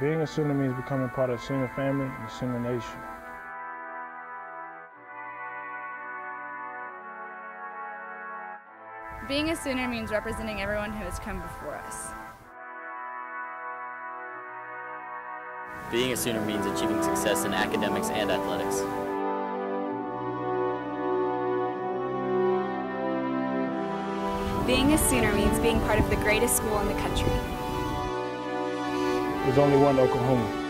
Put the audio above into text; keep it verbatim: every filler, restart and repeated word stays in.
Being a Sooner means becoming part of the Sooner family and the Sooner Nation. Being a Sooner means representing everyone who has come before us. Being a Sooner means achieving success in academics and athletics. Being a Sooner means being part of the greatest school in the country. There's only one Oklahoma.